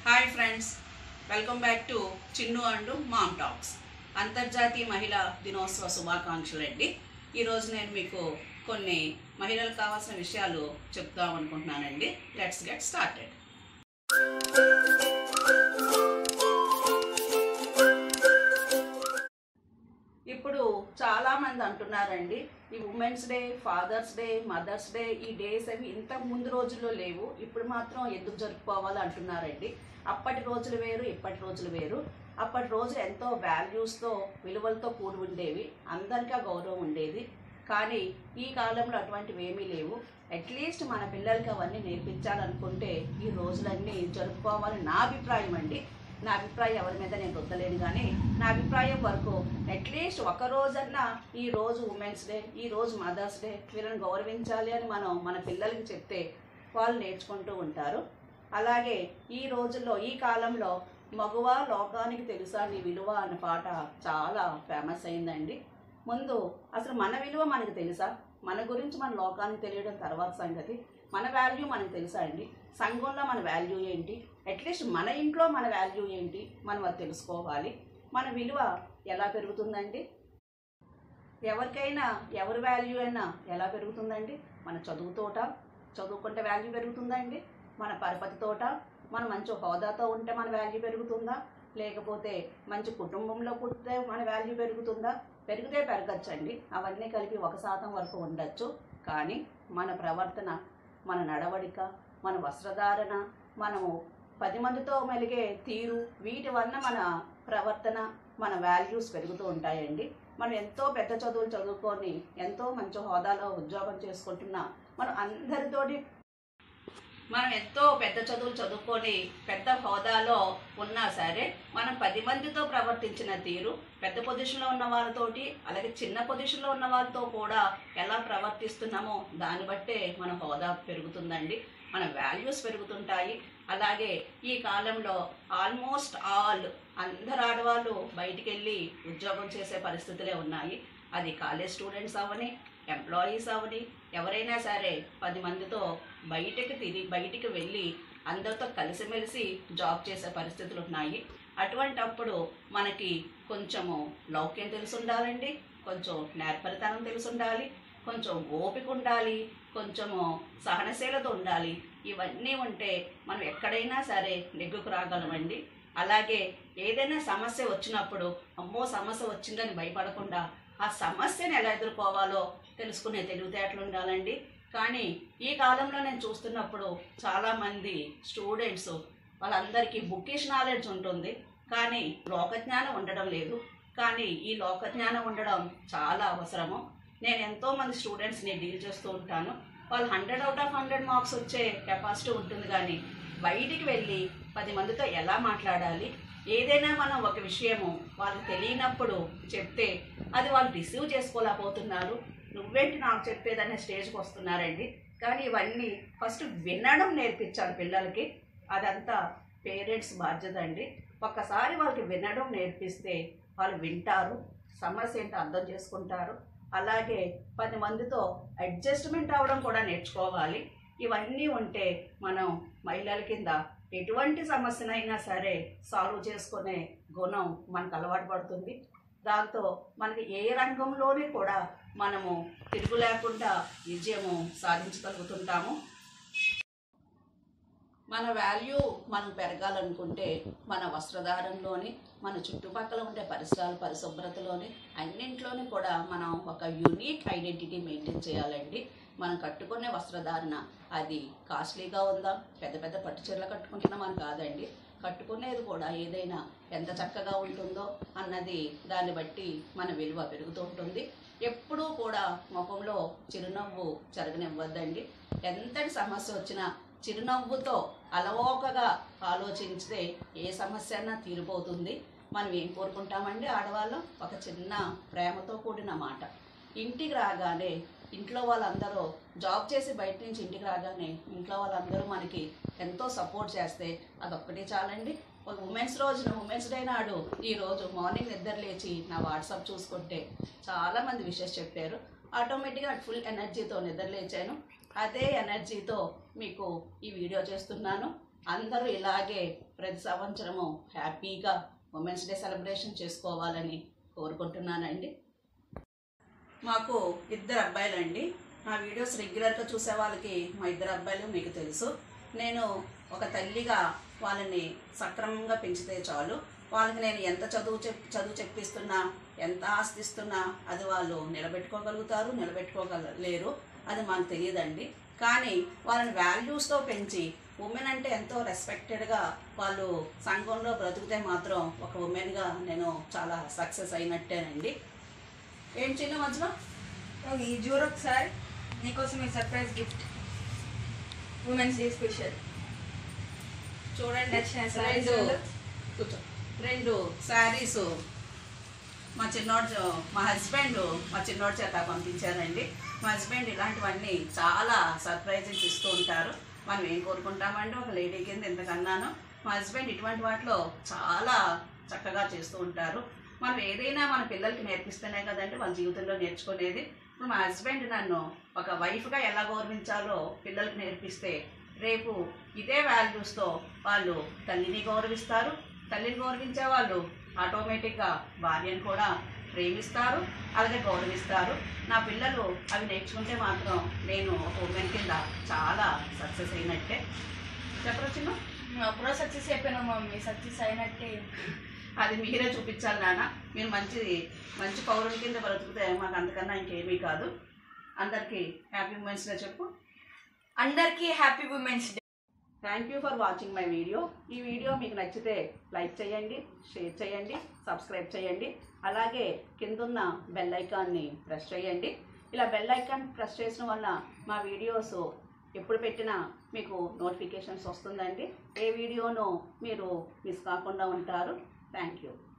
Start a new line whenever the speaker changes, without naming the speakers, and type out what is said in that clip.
Hi friends, welcome back to Chinnu and mom talks. అంతర్జాతీయ మహిళా దినోత్సవ శుభాకాంక్షలు అండి. ఈరోజు నేను మీకు కొన్ని మహిళలకు కావాల్సిన విషయాలు చెప్తాం అనుకుంటున్నానండి. Let's get started. ఇప్పుడు చాలామంది అంటున్నారండి, ఈ women's day, father's day, mother's day, ఈ డేస్ అవి ఇంతకు ముందు రోజుల్లో లేవు, ఇప్పుడు మాత్రం ఎందుకు జరుపుకోవాలి అంటున్నారండి. అప్పటి రోజులు వేరు, ఇప్పటి రోజులు వేరు. అప్పటి రోజులు ఎంతో వాల్యూస్తో, విలువలతో కూడి ఉండేవి, అందరికీ గౌరవం ఉండేది. కానీ ఈ కాలంలో అటువంటివి ఏమీ లేవు. అట్లీస్ట్ మన పిల్లలకి అవన్నీ నేర్పించాలనుకుంటే ఈ రోజులన్నీ జరుపుకోవాలని నా అభిప్రాయం అండి. నా అభిప్రాయం ఎవరి మీద నేను రుద్దలేను, కానీ నా అభిప్రాయం వరకు అట్లీస్ట్ ఒక రోజన్నా ఈ రోజు ఉమెన్స్ డే, ఈ రోజు మదర్స్ డే, వీళ్ళని గౌరవించాలి అని మనం మన పిల్లలకి చెప్తే వాళ్ళు నేర్చుకుంటూ ఉంటారు. అలాగే ఈ రోజుల్లో, ఈ కాలంలో మగువ లోకానికి తెలుసా నీ విలువ అనే పాట చాలా ఫేమస్ అయిందండి. ముందు అసలు మన విలువ మనకు తెలుసా? మన గురించి మన లోకానికి తెలియడం తర్వాత సంగతి. మన వాల్యూ మనకు తెలుసా అండి? సంఘంలో మన వాల్యూ ఏంటి? అట్లీస్ట్ మన ఇంట్లో మన వాల్యూ ఏంటి మనం అది తెలుసుకోవాలి. మన విలువ ఎలా పెరుగుతుందండి? ఎవరికైనా ఎవరి వాల్యూ అయినా ఎలా పెరుగుతుందండి? మన చదువుతోట, చదువుకుంటే వాల్యూ పెరుగుతుందండి? మన పరపతితోట, మన మంచి హోదాతో ఉంటే మన వాల్యూ పెరుగుతుందా? లేకపోతే మంచి కుటుంబంలో పుట్టితే మన వాల్యూ పెరుగుతుందా? పెరిగితే పెరగచ్చండి, అవన్నీ కలిపి 1% వరకు ఉండొచ్చు. కానీ మన ప్రవర్తన, మన నడవడిక, మన వస్త్రధారణ, మనము 10 మందితో మెలిగే తీరు, వీటి వలన మన ప్రవర్తన, మన వాల్యూస్ పెరుగుతూ ఉంటాయండి. మనం ఎంతో పెద్ద చదువులు చదువుకొని ఎంతో మంచి హోదాలో ఉద్యోగం చేసుకుంటున్నా, మనం ఎంతో పెద్ద చదువులు చదువుకొని పెద్ద హోదాలో ఉన్నా సరే, మనం 10 మందితో ప్రవర్తించిన తీరు, పెద్ద పొజిషన్లో ఉన్న వాళ్ళతోటి అలాగే చిన్న పొజిషన్లో ఉన్న వాళ్ళతో కూడా ఎలా ప్రవర్తిస్తున్నామో దాన్ని బట్టే మన హోదా పెరుగుతుందండి, మన వాల్యూస్ పెరుగుతుంటాయి. అలాగే ఈ కాలంలో ఆల్మోస్ట్ అందరు ఆడవాళ్ళు బయటికి వెళ్ళి ఉద్యోగం చేసే పరిస్థితులే ఉన్నాయి. అది కాలేజ్ స్టూడెంట్స్ అవని, ఎంప్లాయీస్ అవని, ఎవరైనా సరే 10 మందితో బయటికి వెళ్ళి అందరితో కలిసిమెలిసి జాబ్ చేసే పరిస్థితులు ఉన్నాయి. అటువంటప్పుడు మనకి కొంచెము లౌక్యం తెలిసి ఉండాలండి, కొంచెం నేర్పరితనం తెలిసి ఉండాలి, కొంచెం ఓపిక ఉండాలి, కొంచెము సహనశీలత ఉండాలి. ఇవన్నీ ఉంటే మనం ఎక్కడైనా సరే నెగ్గుకు రాగలమండి. అలాగే ఏదైనా సమస్య వచ్చినప్పుడు అమ్మో సమస్య వచ్చిందని భయపడకుండా ఆ సమస్యను ఎలా ఎదుర్కోవాలో తెలుసుకునే తెలివితేటలు ఉండాలండి. కానీ ఈ కాలంలో నేను చూస్తున్నప్పుడు చాలామంది స్టూడెంట్స్ వాళ్ళందరికీ బుకిష్ నాలెడ్జ్ ఉంటుంది, కానీ లోకజ్ఞానం ఉండడం లేదు. కానీ ఈ లోకజ్ఞానం ఉండడం చాలా అవసరము. నేను ఎంతోమంది స్టూడెంట్స్ని డీల్ చేస్తూ ఉంటాను. వాళ్ళు 100 out of 100 మార్క్స్ వచ్చే కెపాసిటీ ఉంటుంది, కానీ బయటికి వెళ్ళి 10 మందితో ఎలా మాట్లాడాలి, ఏదైనా మనం ఒక విషయము వాళ్ళకి తెలియనప్పుడు చెప్తే అది వాళ్ళు రిసీవ్ చేసుకోలేకపోతున్నారు. నువ్వేంటి నాకు చెప్పేదనే స్టేజ్కి వస్తున్నారండి. కానీ ఇవన్నీ ఫస్ట్ వినడం నేర్పించాలి పిల్లలకి. అదంతా పేరెంట్స్ బాధ్యత అండి. ఒక్కసారి వాళ్ళకి వినడం నేర్పిస్తే వాళ్ళు వింటారు, సమస్య ఏంటో అర్థం చేసుకుంటారు. అలాగే 10 మందితో అడ్జస్ట్మెంట్ అవ్వడం కూడా నేర్చుకోవాలి. ఇవన్నీ ఉంటే మనం మహిళల కింద ఎటువంటి సమస్యనైనా సరే సాల్వ్ చేసుకునే గుణం మనకు అలవాటు పడుతుంది. దాంతో మనకి ఏ రంగంలోనే కూడా మనము తిరుగు లేకుండా విజయము సాధించగలుగుతుంటాము. మన వాల్యూ మనం పెరగాలనుకుంటే మన వస్త్రధారణలోని, మన చుట్టుపక్కల ఉండే పరిసరాలు, పరిశుభ్రతలోని, అన్నింట్లోని కూడా మనం ఒక యూనిక్ ఐడెంటిటీ మెయింటైన్ చేయాలండి. మనం కట్టుకునే వస్త్రధారణ అది కాస్ట్లీగా ఉందా, పెద్ద పెద్ద పట్టు చీరలు కట్టుకుంటున్నామని కాదండి. కట్టుకునేది కూడా ఏదైనా ఎంత చక్కగా ఉంటుందో అన్నది, దాన్ని బట్టి మన విలువ పెరుగుతూ ఉంటుంది. ఎప్పుడూ కూడా ముఖంలో చిరునవ్వు చెరగనివ్వద్దండి. ఎంతటి సమస్య వచ్చినా చిరునవ్వుతో అలవోకగా ఆలోచిస్తే ఏ సమస్య అయినా తీరిపోతుంది. మనం ఏం కోరుకుంటామండి ఆడవాళ్ళం? ఒక చిన్న ప్రేమతో కూడిన మాట. ఇంటికి రాగానే ఇంట్లో వాళ్ళందరూ, జాబ్ చేసి బయట నుంచి ఇంటికి రాగానే ఇంట్లో వాళ్ళందరూ మనకి ఎంతో సపోర్ట్ చేస్తే అదొక్కటే చాలండి. ఉమెన్స్ డే నాడు ఈరోజు మార్నింగ్ నిద్ర లేచి నా వాట్సాప్ చూసుకుంటే చాలామంది విషెస్ చెప్పారు. ఆటోమేటిక్గా ఫుల్ ఎనర్జీతో నిద్ర లేచాను. అదే ఎనర్జీతో మీకు ఈ వీడియో చేస్తున్నాను. అందరూ ఇలాగే ప్రతి సంవత్సరము హ్యాపీగా ఉమెన్స్ డే సెలబ్రేషన్ చేసుకోవాలని కోరుకుంటున్నానండి. మాకు 2 అబ్బాయిలండి. నా వీడియోస్ రెగ్యులర్గా చూసే వాళ్ళకి మా 2 అబ్బాయిలు మీకు తెలుసు. నేను ఒక తల్లిగా వాళ్ళని సక్రమంగా పెంచితే చాలు. వాళ్ళకి నేను ఎంత చదువు చెప్పిస్తున్నా, ఎంత ఆస్తిస్తున్నా అది వాళ్ళు నిలబెట్టుకోగలుగుతారు, నిలబెట్టుకోగలేరు, అది మాకు తెలియదండి. కానీ వాళ్ళని వాల్యూస్తో పెంచి ఉమెన్ అంటే ఎంతో రెస్పెక్టెడ్గా వాళ్ళు సంఘంలో బ్రతికితే మాత్రం ఒక ఉమెన్గా నేను చాలా సక్సెస్ అయినట్టేనండి. ఏం చిన్న మధ్యలో
ఈ జూర్ ఒకసారి నీకోసం ఈ surprise gift women's day special
చూడండి. 2 శారీస్ మా హస్బెండ్ చేత పంపించారండి. మా హస్బెండ్ ఇలాంటివన్నీ చాలా సర్ప్రైజెస్ ఇస్తూ ఉంటారు. మనం ఏం కోరుకుంటామండి ఒక లేడీ కింద ఎంతకన్నాను. మా హస్బెండ్ ఇటువంటి వాటిలో చాలా చక్కగా చేస్తూ ఉంటారు. మనం ఏదైనా మన పిల్లలకి నేర్పిస్తేనే కదండి వాళ్ళ జీవితంలో నేర్చుకునేది. ఇప్పుడు మా హస్బెండ్ నన్ను ఒక వైఫ్గా ఎలా గౌరవించాలో పిల్లలకి నేర్పిస్తే రేపు ఇదే వాల్యూస్తో వాళ్ళు తల్లిని గౌరవిస్తారు. తల్లిని గౌరవించే వాళ్ళు ఆటోమేటిక్గా భార్యను కూడా ప్రేమిస్తారు, అలాగే గౌరవిస్తారు. నా పిల్లలు అవి నేర్చుకుంటే మాత్రం నేను ఒక ఉమెన్ కింద చాలా సక్సెస్ అయినట్టే. చెప్పరు చిన్న?
అప్పుడో సక్సెస్ అయిపోయినా మమ్మీ, సక్సెస్ అయినట్టే.
అది మీరే చూపించాలి నాన్న. మీరు మంచి పౌరుని కింద బ్రతుకుతే మాకు అంతకన్నా ఇంకేమీ కాదు. అందరికీ హ్యాపీ ఉమెన్స్ డే చెప్పు.
అందరికీ happy women's day.
Thank you for watching my video. ఈ వీడియో మీకు నచ్చితే లైక్ చేయండి, షేర్ చేయండి, సబ్స్క్రైబ్ చేయండి. అలాగే కిందున్న బెల్ ఐకాన్ని ప్రెస్ చేయండి. ఇలా బెల్ ఐకాన్ ప్రెస్ చేసిన వల్ల మా వీడియోస్ ఎప్పుడు పెట్టినా మీకు నోటిఫికేషన్స్ వస్తుందండి. ఏ వీడియోను మీరు మిస్ కాకుండా ఉంటారు. Thank you.